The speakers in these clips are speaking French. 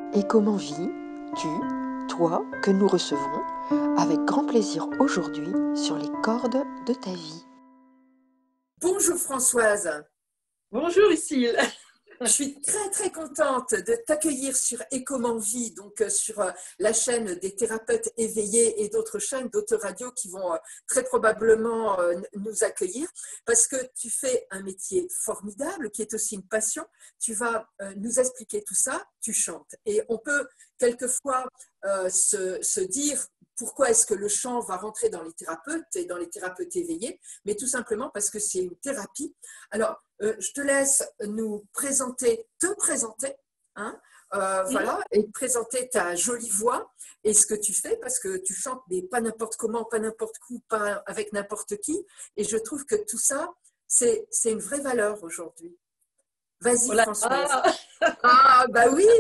Et comment vis-tu, toi, que nous recevons avec grand plaisir aujourd'hui sur les cordes de ta vie? Bonjour Françoise, Bonjour Lucille. je suis très très contente de t'accueillir sur Écomanvie, donc sur la chaîne des thérapeutes éveillés et d'autres chaînes, d'autres radios qui vont très probablement nous accueillir parce que tu fais un métier formidable qui est aussi une passion. Tu vas nous expliquer tout ça, tu chantes et on peut quelquefois se dire pourquoi est-ce que le chant va rentrer dans les thérapeutes et dans les thérapeutes éveillés, mais tout simplement parce que c'est une thérapie. Alors, je te laisse nous présenter, te présenter, hein, voilà, et présenter ta jolie voix et ce que tu fais, parce que tu chantes, mais pas n'importe comment, pas n'importe où, pas avec n'importe qui. Et je trouve que tout ça, c'est une vraie valeur aujourd'hui. Vas-y, Voilà. Françoise. Ah, bah oui.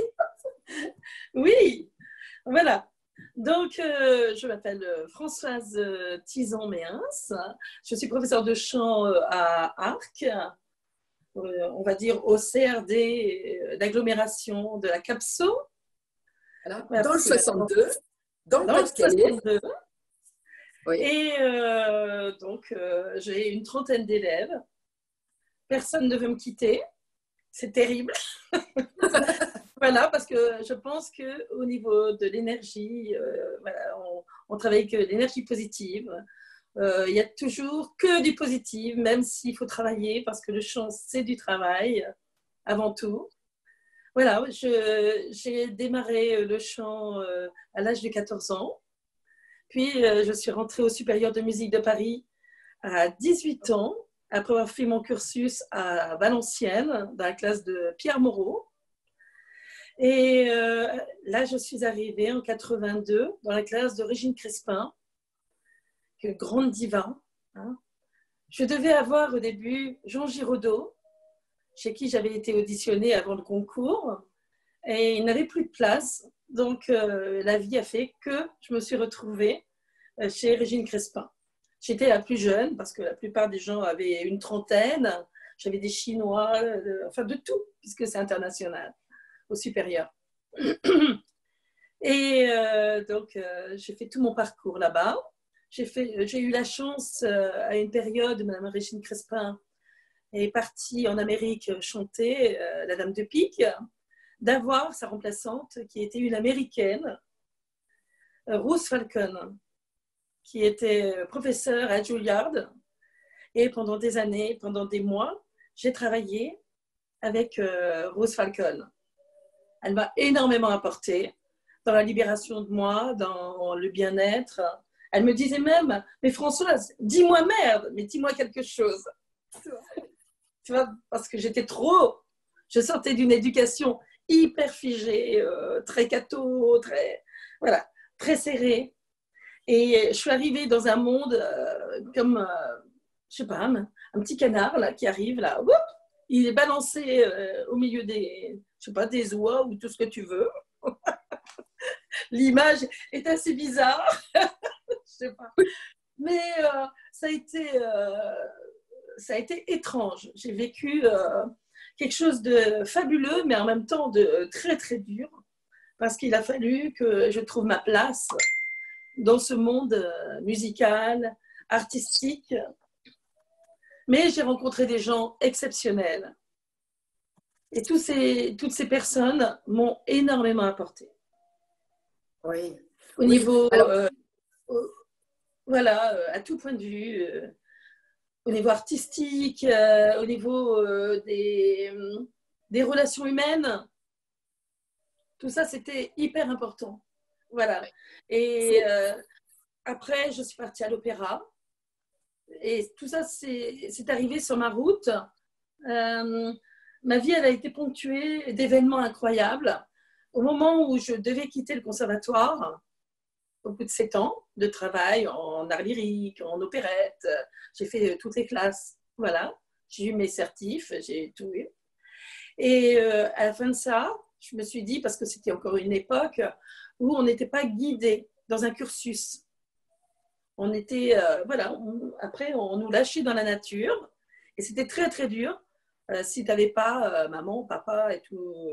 Oui, voilà. Donc, je m'appelle Françoise Tizan-Méens. Je suis professeure de chant à Arques, on va dire au CRD d'agglomération de la Capso. Voilà. Dans le 62, dans le Dans le Pas-de-Calais. 62. Oui. Et donc, j'ai une trentaine d'élèves. Personne ne veut me quitter. C'est terrible. Voilà, parce que je pense qu'au niveau de l'énergie, voilà, on travaille avec l'énergie positive. Il n'y a toujours que du positif, même s'il faut travailler, parce que le chant, c'est du travail avant tout. Voilà, j'ai démarré le chant à l'âge de 14 ans. Puis, je suis rentrée au Supérieur de musique de Paris à 18 ans, après avoir fait mon cursus à Valenciennes, dans la classe de Pierre Moreau. Et là, je suis arrivée en 82 dans la classe de Régine Crespin, qui est une grande diva. Hein. Je devais avoir au début Jean Giraudoux, chez qui j'avais été auditionnée avant le concours, et il n'avait plus de place. Donc, la vie a fait que je me suis retrouvée chez Régine Crespin. J'étais la plus jeune parce que la plupart des gens avaient une trentaine. J'avais des Chinois, enfin de tout, puisque c'est international, au supérieur. Et donc, j'ai fait tout mon parcours là-bas. J'ai eu la chance, à une période, Madame Régine Crespin est partie en Amérique chanter La Dame de Pique, d'avoir sa remplaçante, qui était une Américaine, Ruth Falcon, qui était professeure à Juilliard. Et pendant des années, pendant des mois, j'ai travaillé avec Ruth Falcon. Elle m'a énormément apporté dans la libération de moi, dans le bien-être. Elle me disait même, mais Françoise, dis-moi merde, mais dis-moi quelque chose. Tu vois, parce que j'étais trop, je sortais d'une éducation hyper figée, très catho, très, voilà, très serrée. Et je suis arrivée dans un monde comme, je sais pas, un petit canard là, qui arrive là, whoop, il est balancé au milieu des, je sais pas, des oies ou tout ce que tu veux. L'image est assez bizarre, je sais pas. Mais ça a été étrange. J'ai vécu quelque chose de fabuleux, mais en même temps de très très dur, parce qu'il a fallu que je trouve ma place dans ce monde musical, artistique. Mais j'ai rencontré des gens exceptionnels. Et toutes ces personnes m'ont énormément apporté. Oui. Au Oui. niveau, Alors, voilà, à tout point de vue, au niveau artistique, au niveau des relations humaines, tout ça, c'était hyper important. Voilà. Et après, je suis partie à l'opéra. Et tout ça, c'est arrivé sur ma route. Ma vie, elle a été ponctuée d'événements incroyables. Au moment où je devais quitter le conservatoire, au bout de 7 ans de travail en art lyrique, en opérette, j'ai fait toutes les classes. Voilà, j'ai eu mes certifs, j'ai tout eu. Et à la fin de ça, je me suis dit, parce que c'était encore une époque où on n'était pas guidé dans un cursus. On était, voilà, après, on nous lâchait dans la nature. Et c'était très, très dur si tu n'avais pas maman, papa et tout.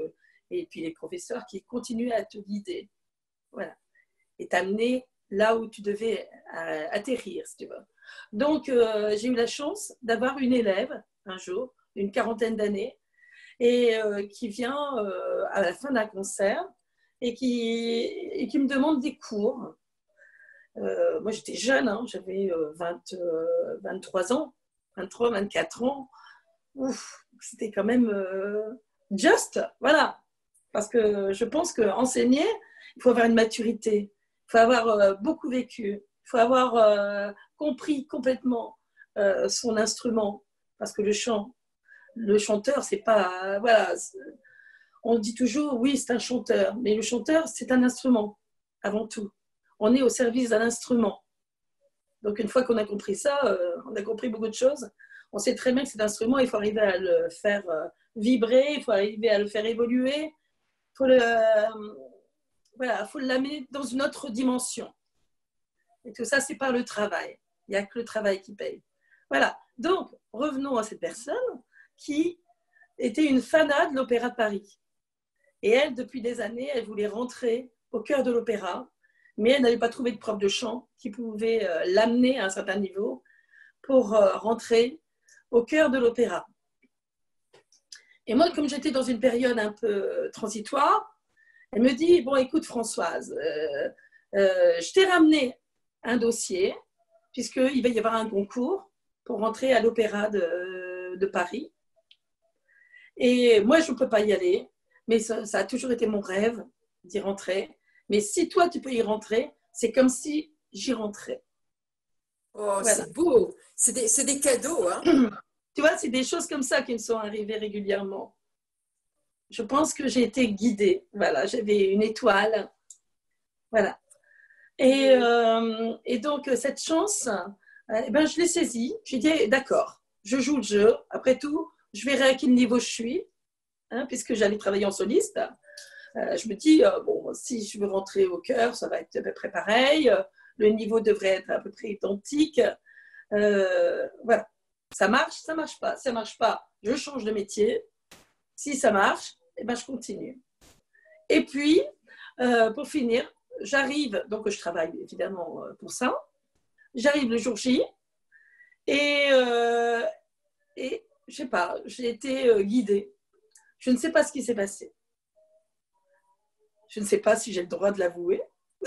et puis les professeurs qui continuaient à te guider. Voilà. Et t'amener là où tu devais atterrir, si tu veux. Donc, j'ai eu la chance d'avoir une élève, un jour, d'une quarantaine d'années, et qui vient à la fin d'un concert et qui me demande des cours. Moi, j'étais jeune, hein, j'avais 23 ans, 23, 24 ans. Ouf, c'était quand même juste, voilà. Parce que je pense qu'enseigner, il faut avoir une maturité, il faut avoir beaucoup vécu, il faut avoir compris complètement son instrument. Parce que le chanteur, c'est pas... voilà, on dit toujours, oui, c'est un chanteur, mais le chanteur, c'est un instrument, avant tout. On est au service d'un instrument. Donc, une fois qu'on a compris ça, on a compris beaucoup de choses. On sait très bien que cet instrument, il faut arriver à le faire vibrer, il faut arriver à le faire évoluer, il faut l'amener dans une autre dimension. Et tout ça, c'est par le travail. Il n'y a que le travail qui paye. Voilà. Donc, revenons à cette personne qui était une fanat de l'Opéra de Paris. Et elle, depuis des années, elle voulait rentrer au cœur de l'opéra, mais elle n'avait pas trouvé de prof de chant qui pouvait l'amener à un certain niveau pour rentrer au cœur de l'opéra. Et moi, comme j'étais dans une période un peu transitoire, elle me dit, bon, écoute Françoise, je t'ai ramené un dossier, puisqu'il va y avoir un concours pour rentrer à l'Opéra de Paris. Et moi, je ne peux pas y aller, mais ça a toujours été mon rêve d'y rentrer. Mais si toi, tu peux y rentrer, c'est comme si j'y rentrais. Oh, voilà. C'est beau. C'est des cadeaux, hein. Tu vois, c'est des choses comme ça qui me sont arrivées régulièrement. Je pense que j'ai été guidée. Voilà, j'avais une étoile. Voilà. Et donc, cette chance, je l'ai saisie. J'ai dit, d'accord, je joue le jeu. Après tout, je verrai à quel niveau je suis, hein, puisque j'allais travailler en soliste. Je me dis, bon, si je veux rentrer au chœur, ça va être à peu près pareil. Le niveau devrait être à peu près identique. Voilà. Ça marche pas. Ça marche pas, je change de métier. Si ça marche, je continue. Et puis, pour finir, j'arrive, donc je travaille évidemment pour ça. J'arrive le jour J et je sais pas, j'ai été guidée. Je ne sais pas ce qui s'est passé. Je ne sais pas si j'ai le droit de l'avouer.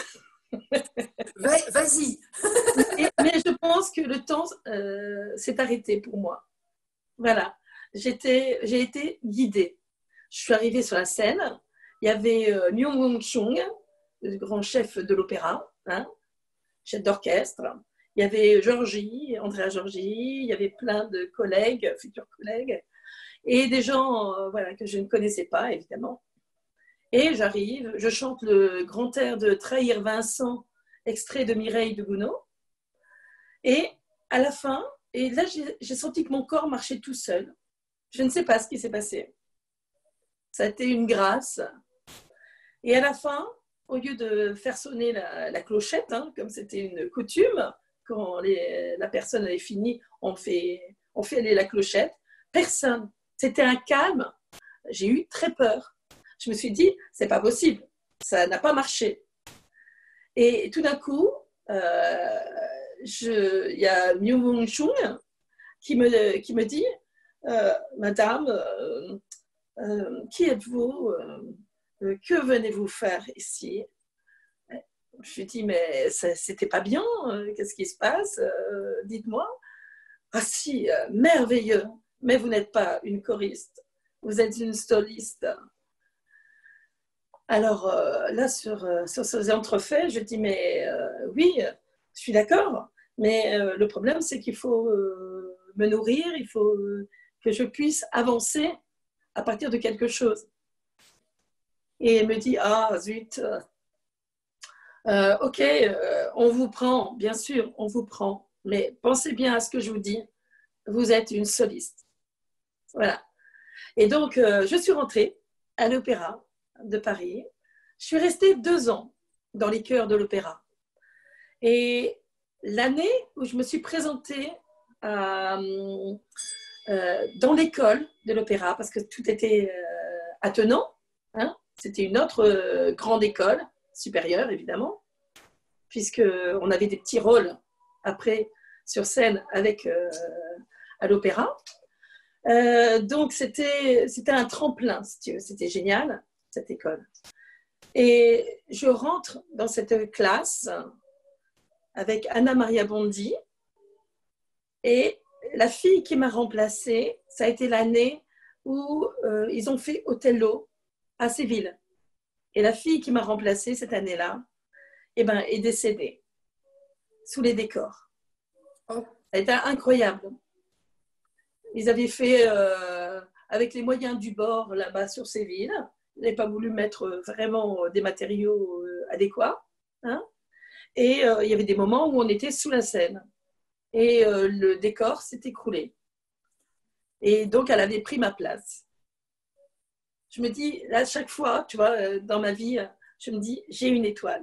Vas-y. Mais je pense que le temps s'est arrêté pour moi. Voilà. J'ai été guidée. Je suis arrivée sur la scène. Il y avait Myung Wong Chung, le grand chef de l'opéra, hein, chef d'orchestre. Il y avait Andrea Georgi, il y avait plein de collègues, futurs collègues, et des gens que je ne connaissais pas, évidemment. Et j'arrive, je chante le grand air de Trahir Vincent, extrait de Mireille de Gounod. Et à la fin, et là, j'ai senti que mon corps marchait tout seul. Je ne sais pas ce qui s'est passé. Ça a été une grâce. Et à la fin, au lieu de faire sonner la clochette, hein, comme c'était une coutume, quand la personne avait fini, on fait aller la clochette. Personne. C'était un calme. J'ai eu très peur. Je me suis dit, c'est pas possible. Ça n'a pas marché. Et tout d'un coup, il y a Myung Wong Chung qui me dit, Madame, qui êtes-vous? Que venez-vous faire ici? Je lui dis, mais c'était pas bien, qu'est-ce qui se passe? Dites-moi. Ah si, merveilleux, mais vous n'êtes pas une choriste, vous êtes une soliste. Alors là, sur ces entrefaits, je dis, mais oui, je suis d'accord, mais le problème, c'est qu'il faut me nourrir, il faut que je puisse avancer à partir de quelque chose. Et elle me dit, ah zut, ok, on vous prend, bien sûr, on vous prend, mais pensez bien à ce que je vous dis, vous êtes une soliste. Voilà. Et donc, je suis rentrée à l'Opéra de Paris. Je suis restée 2 ans dans les chœurs de l'opéra. Et l'année où je me suis présentée dans l'école de l'opéra, parce que tout était attenant, Hein. C'était une autre grande école, supérieure évidemment, puisqu'on avait des petits rôles après sur scène à l'opéra. Donc, c'était un tremplin, si tu veux. C'était génial, cette école. Et je rentre dans cette classe avec Anna Maria Bondi. Et la fille qui m'a remplacée, ça a été l'année où ils ont fait Othello à Séville. Et la fille qui m'a remplacée cette année-là, est décédée sous les décors. Ça a été incroyable. Ils avaient fait avec les moyens du bord là-bas sur Séville. Ils n'avaient pas voulu mettre vraiment des matériaux adéquats. Hein. Et il y avait des moments où on était sous la scène. Et le décor s'est écroulé. Et donc, elle avait pris ma place. Je me dis, là, chaque fois, tu vois, dans ma vie, je me dis, j'ai une étoile.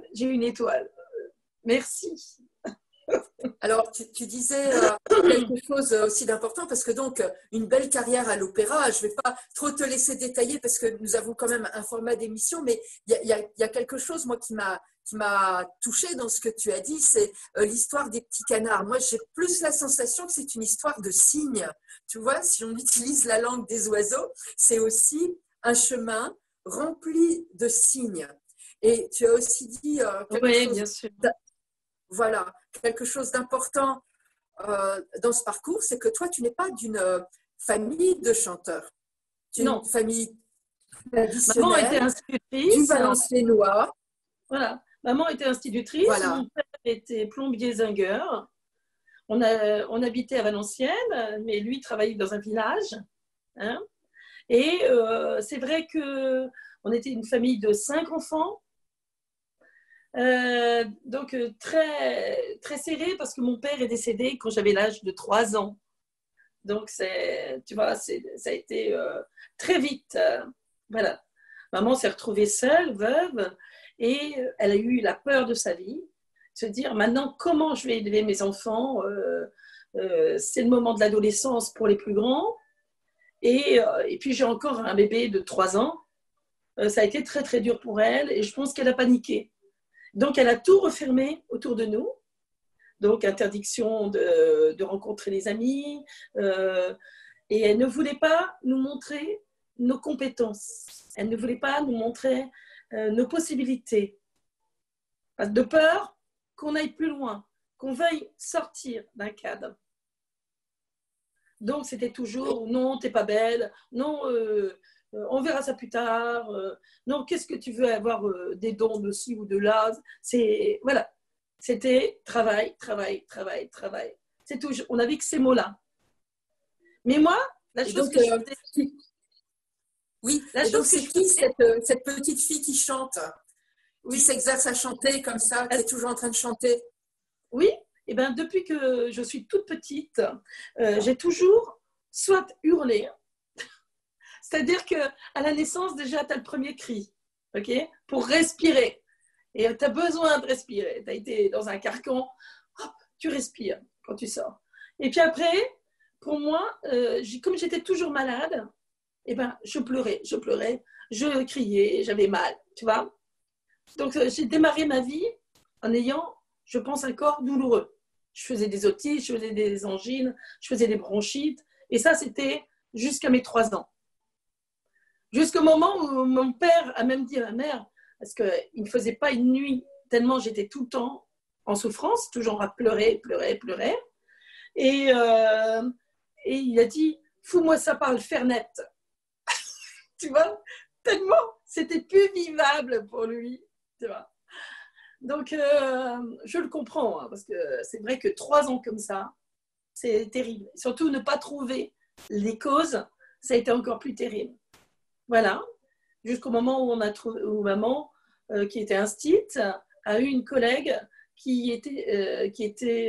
Merci. Alors, tu disais quelque chose aussi d'important parce que donc, une belle carrière à l'opéra, je ne vais pas trop te laisser détailler parce que nous avons quand même un format d'émission, mais il y a quelque chose, moi, qui m'a touchée dans ce que tu as dit, c'est l'histoire des petits canards. Moi, j'ai plus la sensation que c'est une histoire de signes. Tu vois, si on utilise la langue des oiseaux, c'est aussi un chemin rempli de signes. Et tu as aussi dit bien sûr. Voilà, quelque chose d'important dans ce parcours, c'est que toi, tu n'es pas d'une famille de chanteurs. Tu es une famille traditionnelle. Maman était institutrice. Du Valenciennois. Voilà. Maman était institutrice. Voilà. Mon père était plombier zingueur. On habitait à Valenciennes, mais lui travaillait dans un village. Hein. Et c'est vrai qu'on était une famille de 5 enfants. Donc très, très serré parce que mon père est décédé quand j'avais l'âge de 3 ans. Donc, tu vois, ça a été très vite. Voilà. Maman s'est retrouvée seule, veuve, et elle a eu la peur de sa vie. Se dire, maintenant, comment je vais élever mes enfants c'est le moment de l'adolescence pour les plus grands. Et puis, j'ai encore un bébé de 3 ans. Ça a été très, très dur pour elle et je pense qu'elle a paniqué. Donc, elle a tout refermé autour de nous. Donc, interdiction de rencontrer les amis. Et elle ne voulait pas nous montrer nos compétences. Elle ne voulait pas nous montrer nos possibilités. De peur qu'on aille plus loin, qu'on veuille sortir d'un cadre. Donc, c'était toujours « non, t'es pas belle »,« non, on verra ça plus tard »,« non, qu'est-ce que tu veux avoir des dons de ci ou de là ?» Voilà, c'était travail, travail, travail, travail. C'est tout, on n'avait que ces mots-là. Mais moi, la chose que je faisais... Oui, la chose c'est qui cette petite fille qui chante, qui s'exerce à chanter comme ça, qui est toujours en train de chanter? Oui, et bien depuis que je suis toute petite, j'ai toujours soit hurlé, c'est-à-dire qu'à la naissance, déjà, tu as le premier cri, ok, pour respirer. Et tu as besoin de respirer. Tu as été dans un carcan, hop, tu respires quand tu sors. Et puis après, pour moi, comme j'étais toujours malade, eh ben, je pleurais, je criais, j'avais mal, tu vois. Donc, j'ai démarré ma vie en ayant, je pense, un corps douloureux. Je faisais des otites, je faisais des angines, je faisais des bronchites. Et ça, c'était jusqu'à mes 3 ans. Jusqu'au moment où mon père a même dit à ma mère, parce qu'il ne faisait pas une nuit, tellement j'étais tout le temps en souffrance, toujours à pleurer. Et il a dit, fous-moi ça par le fer net. Tu vois, tellement c'était plus vivable pour lui. Tu vois. Donc, je le comprends, hein, parce que c'est vrai que 3 ans comme ça, c'est terrible. Surtout ne pas trouver les causes, ça a été encore plus terrible. Voilà. Jusqu'au moment où maman, qui était instite, a eu une collègue qui était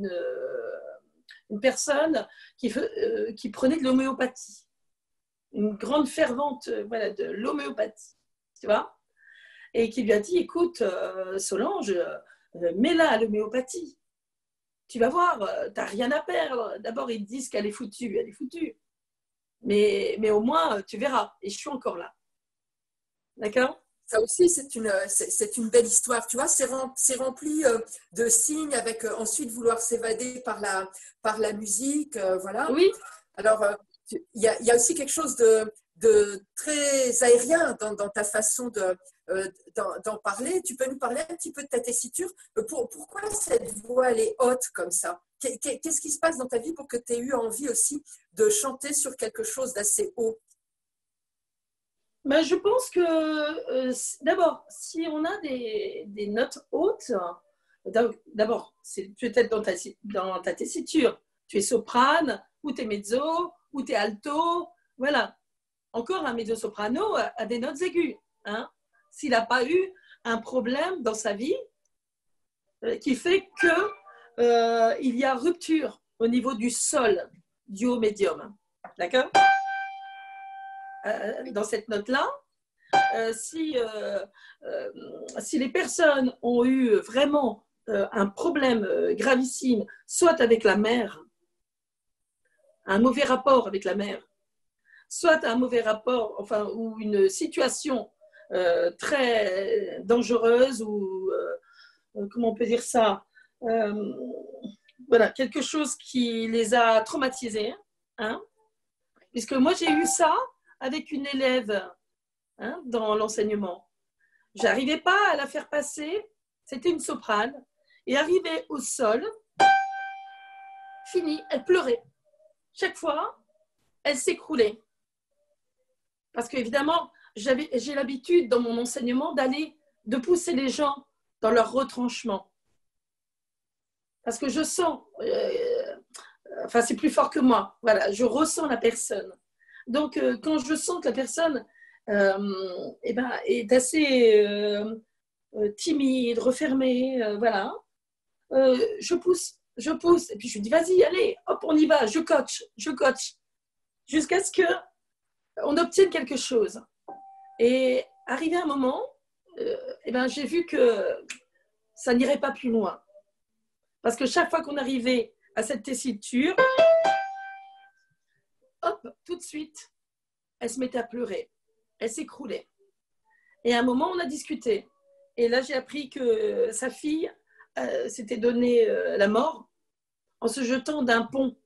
une personne qui prenait de l'homéopathie. Une grande fervente de l'homéopathie, tu vois, et qui lui a dit, écoute, Solange, mets-la à l'homéopathie. Tu vas voir, tu n'as rien à perdre. D'abord, ils te disent qu'elle est foutue, elle est foutue. Mais au moins, tu verras. Et je suis encore là. D'accord? Ça aussi, c'est une belle histoire. Tu vois, c'est rempli de signes avec ensuite vouloir s'évader par la musique. Voilà. Oui, Alors, il y a aussi quelque chose de très aérien dans ta façon d'en parler. Tu peux nous parler un petit peu de ta tessiture. Pourquoi cette voix, elle est haute comme ça? Qu'est-ce qui se passe dans ta vie pour que tu aies eu envie aussi de chanter sur quelque chose d'assez haut? ben, je pense que d'abord, si on a des notes hautes, d'abord, c'est peut-être dans ta tessiture. Tu es soprane, ou tu es mezzo, ou tu es alto. Voilà. Encore un mezzo-soprano a des notes aiguës. Hein, s'il n'a pas eu un problème dans sa vie qui fait qu'il y a rupture au niveau du sol, du haut médium. D'accord? Dans cette note-là, si les personnes ont eu vraiment un problème gravissime, soit avec la mère, un mauvais rapport avec la mère, soit un mauvais rapport, enfin, ou une situation très dangereuse, ou comment on peut dire ça, voilà, quelque chose qui les a traumatisés, hein, puisque moi j'ai eu ça avec une élève, hein, dans l'enseignement. J'arrivais pas à la faire passer, c'était une soprane, et arrivée au sol, fini, elle pleurait. Chaque fois, elle s'écroulait. Parce qu'évidemment, j'ai l'habitude dans mon enseignement de pousser les gens dans leur retranchement. Parce que je sens, enfin c'est plus fort que moi, voilà, je ressens la personne. Donc quand je sens que la personne est assez timide, refermée, voilà, je pousse, et puis je lui dis vas-y, allez, hop, on y va, je coach, jusqu'à ce qu'on obtienne quelque chose. Et arrivé un moment, j'ai vu que ça n'irait pas plus loin. Parce que chaque fois qu'on arrivait à cette tessiture, hop, tout de suite, elle se mettait à pleurer. Elle s'écroulait. Et à un moment, on a discuté. Et là, j'ai appris que sa fille s'était donné la mort en se jetant d'un pont.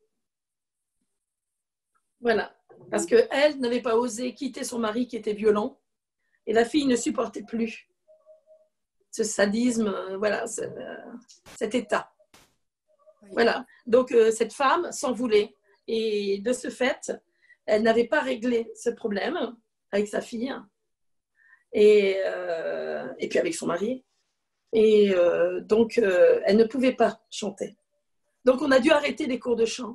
Voilà. Parce qu'elle n'avait pas osé quitter son mari qui était violent. Et la fille ne supportait plus ce sadisme, voilà, cet état. Oui. Voilà. Donc, cette femme s'en voulait. Et de ce fait, elle n'avait pas réglé ce problème avec sa fille et puis avec son mari. Et donc, elle ne pouvait pas chanter. Donc, on a dû arrêter les cours de chant.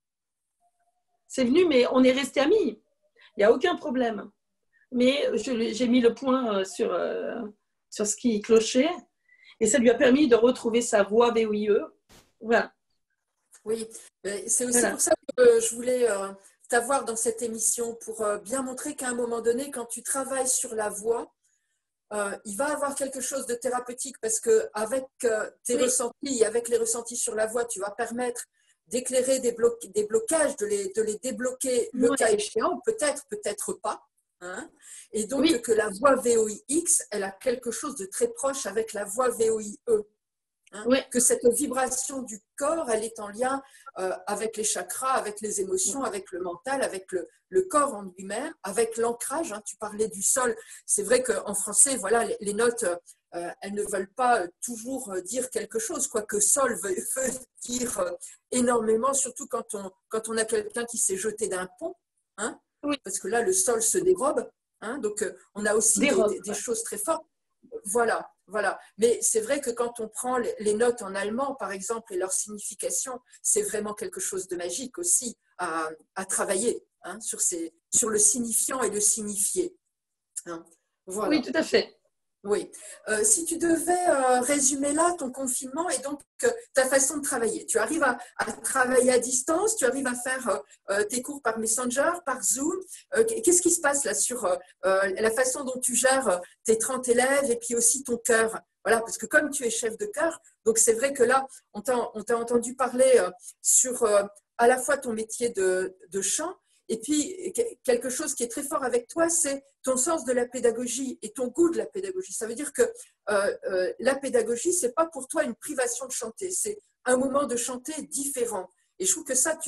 C'est venu, mais on est restés amis. Il n'y a aucun problème. Mais j'ai mis le point sur ce qui clochait et ça lui a permis de retrouver sa voix VOIE. Voilà. Oui, c'est aussi pour ça que je voulais t'avoir dans cette émission pour bien montrer qu'à un moment donné, quand tu travailles sur la voix, il va avoir quelque chose de thérapeutique parce qu'avec tes ressentis, avec les ressentis sur la voix, tu vas permettre d'éclairer des blocages, de les débloquer le cas échéant, peut-être pas. Hein, et donc que la voix VOIX, elle a quelque chose de très proche avec la voix VOIE. Hein, que cette vibration du corps, elle est en lien avec les chakras, avec les émotions, avec le mental, avec le corps en lui-même, avec l'ancrage. Hein, tu parlais du sol. C'est vrai qu'en français, voilà, les notes, elles ne veulent pas toujours dire quelque chose, quoique sol veut dire énormément, surtout quand on a quelqu'un qui s'est jeté d'un pont. Hein, parce que là, le sol se dérobe. Hein, donc, on a aussi des choses très fortes. Voilà. Mais c'est vrai que quand on prend les notes en allemand, par exemple, et leur signification, c'est vraiment quelque chose de magique aussi à travailler, hein, sur le signifiant et le signifié. Hein, voilà. Oui, tout à fait. Oui. Si tu devais résumer là ton confinement et donc ta façon de travailler, tu arrives à travailler à distance, tu arrives à faire tes cours par Messenger, par Zoom. Qu'est-ce qui se passe là sur la façon dont tu gères tes 30 élèves et puis aussi ton chœur? Voilà, parce que comme tu es chef de chœur, donc c'est vrai que là, on t'a entendu parler sur à la fois ton métier de chant Et puis, quelque chose qui est très fort avec toi, c'est ton sens de la pédagogie et ton goût de la pédagogie. Ça veut dire que la pédagogie, c'est pas pour toi une privation de chanter, c'est un moment de chanter différent. Et je trouve que ça,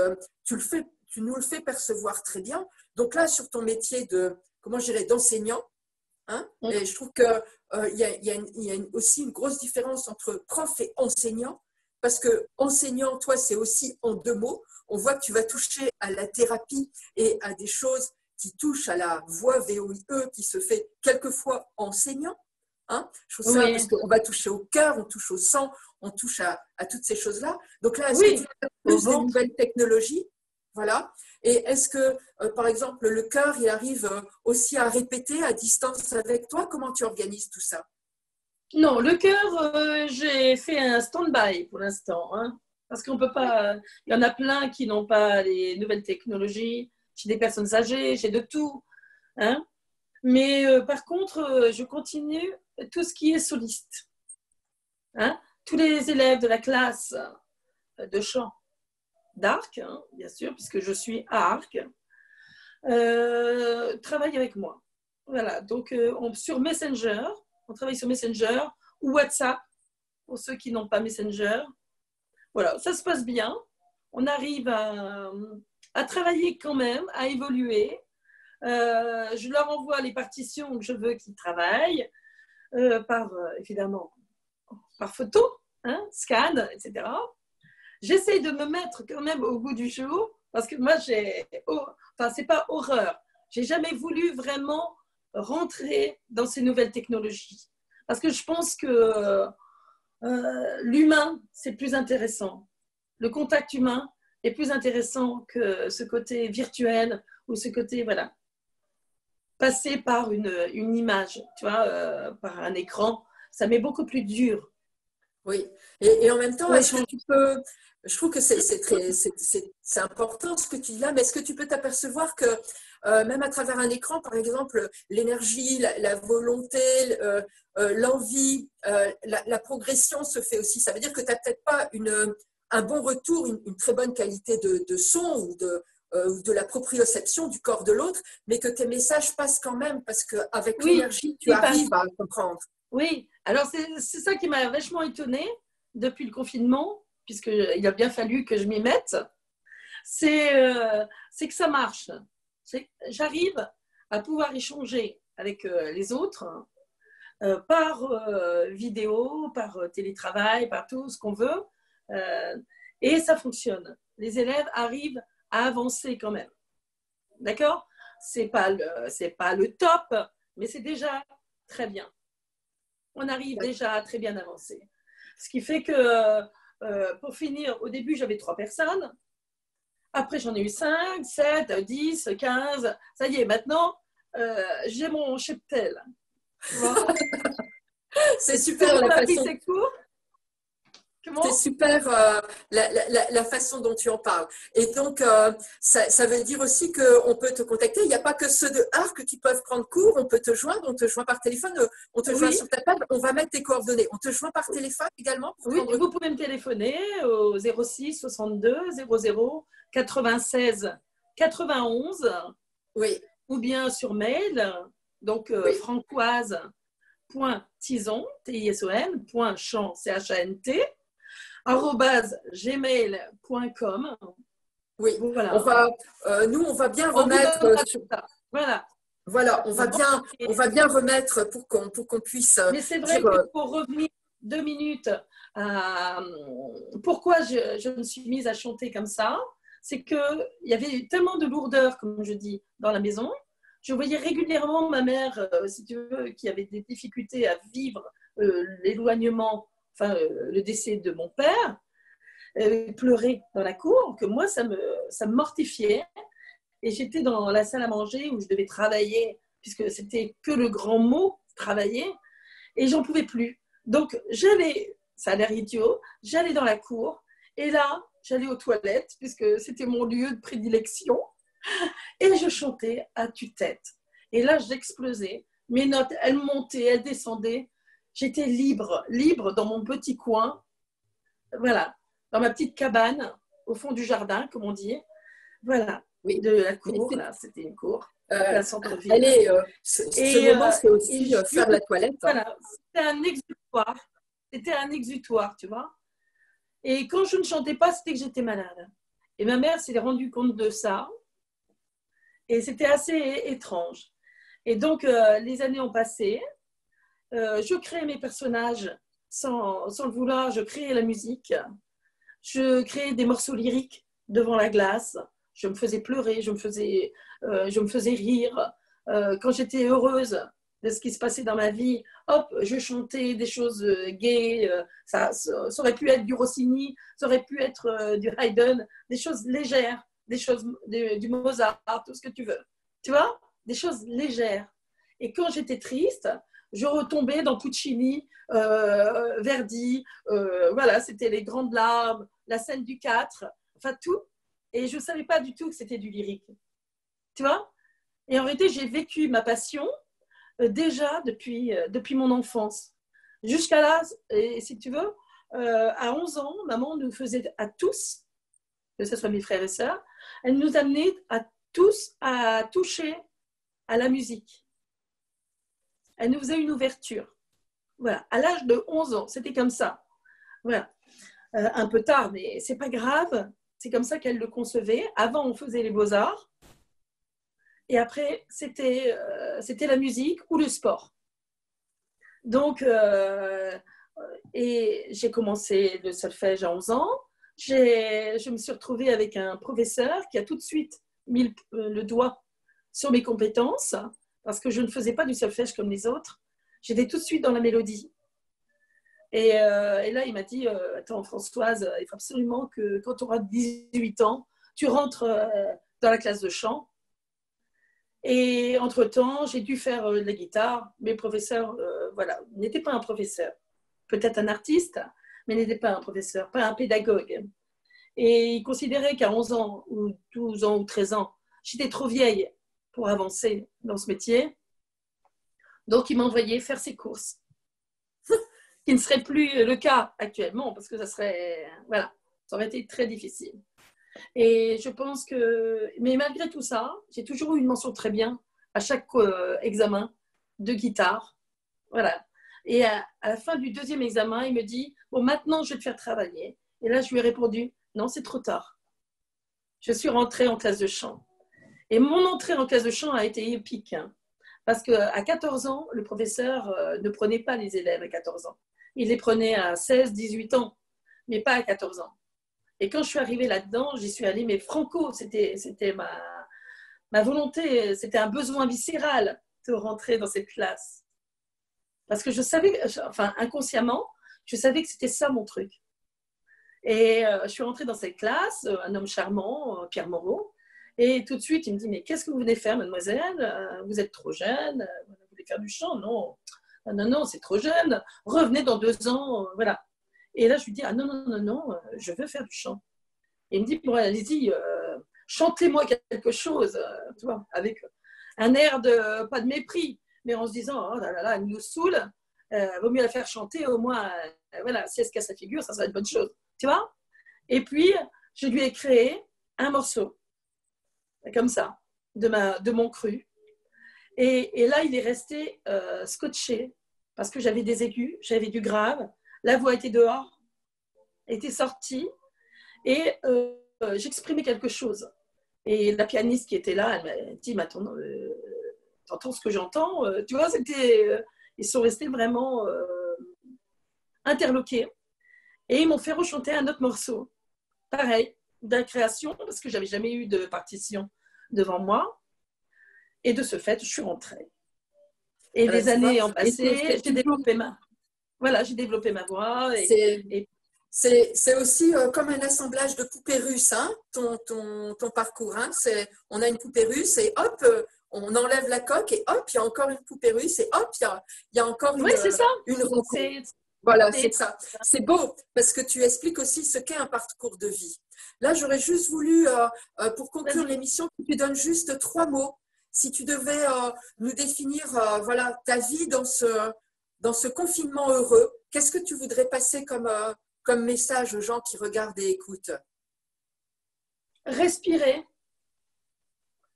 tu nous le fais percevoir très bien. Donc là, sur ton métier comment je dirais, d'enseignant, hein, et je trouve qu'il y a aussi une grosse différence entre prof et enseignant, parce que enseignant, toi, c'est aussi en 2 mots. On voit que tu vas toucher à la thérapie et à des choses qui touchent à la voix VOIE qui se fait quelquefois enseignant. Hein, je trouve ça parce qu'on va toucher au cœur, on touche au sang, on touche à toutes ces choses-là. Donc là, est-ce que tu as plus des nouvelles technologies? Voilà. Et est-ce que, par exemple, le cœur, il arrive aussi à répéter à distance avec toi? Comment tu organises tout ça? Non, le cœur, j'ai fait un stand-by pour l'instant. Hein, parce qu'on peut pas. Il y en a plein qui n'ont pas les nouvelles technologies. J'ai des personnes âgées, j'ai de tout. Hein. Mais par contre, je continue tout ce qui est soliste. Hein. Tous les élèves de la classe de chant d'Arc, hein, bien sûr, puisque je suis à Arc, travaillent avec moi. Voilà, donc sur Messenger, on travaille sur Messenger ou WhatsApp, pour ceux qui n'ont pas Messenger. Voilà, ça se passe bien. On arrive à travailler quand même, à évoluer. Je leur envoie les partitions que je veux qu'ils travaillent, évidemment, par photo, hein, scan, etc. J'essaye de me mettre quand même au goût du jour, parce que moi, c'est pas horreur. J'ai jamais voulu vraiment rentrer dans ces nouvelles technologies. Parce que je pense que l'humain, c'est plus intéressant. Le contact humain est plus intéressant que ce côté virtuel ou ce côté, voilà, passer par une image, tu vois, par un écran, ça m'est beaucoup plus dur. Oui, et en même temps, est-ce que tu peux, je trouve que c'est important ce que tu dis là, mais est-ce que tu peux t'apercevoir que même à travers un écran, par exemple, l'énergie, la volonté, l'envie, la progression se fait aussi. Ça veut dire que tu n'as peut-être pas un bon retour, une très bonne qualité de son ou de la proprioception du corps de l'autre, mais que tes messages passent quand même parce qu'avec l'énergie, tu arrives à comprendre. Oui, alors c'est ça qui m'a vachement étonnée depuis le confinement, puisqu'il a bien fallu que je m'y mette, c'est que ça marche. J'arrive à pouvoir échanger avec les autres par vidéo, par télétravail, par tout ce qu'on veut, et ça fonctionne. Les élèves arrivent à avancer quand même. D'accord? C'est pas le top, mais c'est déjà très bien. On arrive déjà à très bien avancer. Ce qui fait que, pour finir, au début, j'avais 3 personnes. Après, j'en ai eu 5, 7, 10, 15. Ça y est, maintenant, j'ai mon cheptel. C'est super la façon. C'est super la façon dont tu en parles. Et donc, ça veut dire aussi qu'on peut te contacter. Il n'y a pas que ceux de Arc qui peuvent prendre cours. On peut te joindre. On te joint par téléphone. On te joint sur ta table. On va mettre tes coordonnées. On te joint par téléphone également vous pouvez me téléphoner au 06 62 00 96 91. Oui. Ou bien sur mail. Donc, francoise.tison, TISON, CHANT, @gmail.com. Oui, voilà. On va bien remettre. Voilà, on va bien remettre pour qu'on puisse. Mais c'est vrai que pour revenir 2 minutes à pourquoi je me suis mise à chanter comme ça, c'est qu'il y avait tellement de lourdeur, comme je dis, dans la maison. Je voyais régulièrement ma mère, si tu veux, qui avait des difficultés à vivre l'éloignement, le décès de mon père, pleurer dans la cour, que moi, ça me mortifiait. Et j'étais dans la salle à manger où je devais travailler, puisque c'était que le grand mot, travailler, et j'en pouvais plus. Donc, ça a l'air idiot, j'allais dans la cour, et là, j'allais aux toilettes, puisque c'était mon lieu de prédilection, et je chantais à tue-tête. Et là, j'explosais. Mes notes, elles montaient, elles descendaient. J'étais libre dans mon petit coin, voilà, dans ma petite cabane, au fond du jardin, comme on dit. Voilà. Oui. de la cour. Là, c'était une cour. La centre-ville. Allez, ce moment, c'est aussi faire la toilette. Hein. Voilà, c'était un exutoire. C'était un exutoire, tu vois. Et quand je ne chantais pas, c'était que j'étais malade. Et ma mère s'est rendue compte de ça. Et c'était assez étrange. Et donc, les années ont passé. Je créais mes personnages sans le vouloir. Je créais la musique. Je créais des morceaux lyriques devant la glace. Je me faisais pleurer, je me faisais rire. Quand j'étais heureuse de ce qui se passait dans ma vie, hop, je chantais des choses gaies. Ça aurait pu être du Rossini, ça aurait pu être du Haydn, des choses légères, des choses du Mozart, tout ce que tu veux. Tu vois, des choses légères. Et quand j'étais triste, je retombais dans Puccini, Verdi, voilà, c'était les grandes larmes, la scène du 4, enfin tout. Et je ne savais pas du tout que c'était du lyrique. Tu vois? Et en réalité, j'ai vécu ma passion déjà depuis mon enfance. Jusqu'à là, et si tu veux, à 11 ans, maman nous faisait à tous, que ce soit mes frères et sœurs, elle nous amenait à tous à toucher à la musique. Elle nous faisait une ouverture. Voilà, à l'âge de 11 ans, c'était comme ça. Voilà. Un peu tard, mais c'est pas grave. C'est comme ça qu'elle le concevait. Avant, on faisait les beaux-arts. Et après, c'était la musique ou le sport. Donc, et j'ai commencé le solfège à 11 ans. Je me suis retrouvée avec un professeur qui a tout de suite mis le doigt sur mes compétences parce que je ne faisais pas du solfège comme les autres. J'étais tout de suite dans la mélodie. Et là, il m'a dit, attends Françoise, il faut absolument que quand tu auras 18 ans, tu rentres dans la classe de chant. Et entre-temps, j'ai dû faire de la guitare. Mes professeurs, voilà, n'étaient pas un professeur. Peut-être un artiste, mais n'était pas un professeur, pas un pédagogue. Et ils considéraient qu'à 11 ans, ou 12 ans, ou 13 ans, j'étais trop vieille pour avancer dans ce métier. Donc, ils m'envoyaient faire ces courses. Qui ne serait plus le cas actuellement, parce que ça serait, voilà, ça aurait été très difficile. Et je pense que, mais malgré tout ça, j'ai toujours eu une mention très bien à chaque examen de guitare, voilà. Et à la fin du deuxième examen, il me dit, bon, maintenant, je vais te faire travailler. Et là, je lui ai répondu, non, c'est trop tard. Je suis rentrée en classe de chant. Et mon entrée en classe de chant a été épique, hein, parce qu'à 14 ans, le professeur ne prenait pas les élèves à 14 ans. Il les prenait à 16, 18 ans, mais pas à 14 ans. Et quand je suis arrivée là-dedans, j'y suis allée, mais franco, c'était ma volonté, c'était un besoin viscéral de rentrer dans cette classe. Parce que je savais, enfin inconsciemment, je savais que c'était ça mon truc. Et je suis rentrée dans cette classe, un homme charmant, Pierre Moreau, et tout de suite, il me dit, mais qu'est-ce que vous venez faire, mademoiselle? Vous êtes trop jeune, vous voulez faire du chant? Non. Non, c'est trop jeune, revenez dans 2 ans, voilà. Et là, je lui dis, ah non, je veux faire du chant. Et il me dit, bon, allez-y, chantez-moi quelque chose, tu vois, avec un air de, pas de mépris, mais en se disant, oh là là, elle nous saoule, vaut mieux la faire chanter, au moins, voilà, si elle se casse la figure, ça sera une bonne chose, tu vois. Et puis, je lui ai créé un morceau, comme ça, de mon cru. Et là, il est resté scotché parce que j'avais des aigus, j'avais du grave, la voix était dehors, était sortie et j'exprimais quelque chose. Et la pianiste qui était là, elle m'a dit, mais attends, t'entends ce que j'entends? Tu vois, ils sont restés vraiment interloqués. Et ils m'ont fait rechanter un autre morceau. Pareil, de la création, parce que j'avais jamais eu de partition devant moi. Et de ce fait, je suis rentrée. Et les années ont passé, j'ai développé ma voix. C'est aussi comme un assemblage de poupées russes, hein, ton parcours. Hein, on a une poupée russe et hop, on enlève la coque et hop, il y a encore une poupée russe et hop, il y a encore une rencontre. Voilà, c'est ça. C'est beau parce que tu expliques aussi ce qu'est un parcours de vie. Là, j'aurais juste voulu, pour conclure l'émission, que tu donnes juste 3 mots. Si tu devais nous définir voilà, ta vie dans ce confinement heureux, qu'est-ce que tu voudrais passer comme message aux gens qui regardent et écoutent? Respirer,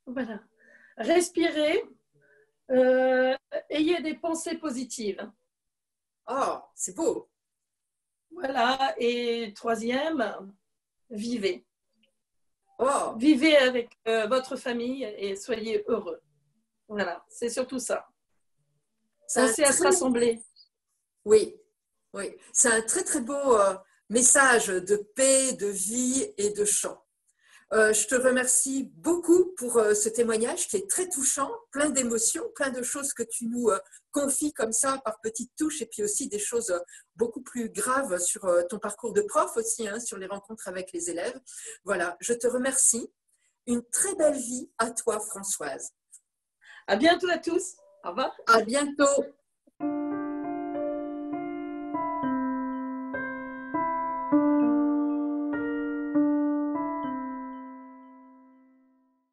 Voilà. Respirez. Ayez des pensées positives. Oh, c'est beau. Voilà. Et troisième, vivez. Oh, Vivez avec votre famille et soyez heureux. Voilà, c'est surtout ça. Pensez à se rassembler. Oui, oui. C'est un très, très beau message de paix, de vie et de chant. Je te remercie beaucoup pour ce témoignage qui est très touchant, plein d'émotions, plein de choses que tu nous confies comme ça par petites touches et puis aussi des choses beaucoup plus graves sur ton parcours de prof aussi, hein, sur les rencontres avec les élèves. Voilà, je te remercie. Une très belle vie à toi, Françoise. À bientôt à tous. Au revoir. À bientôt.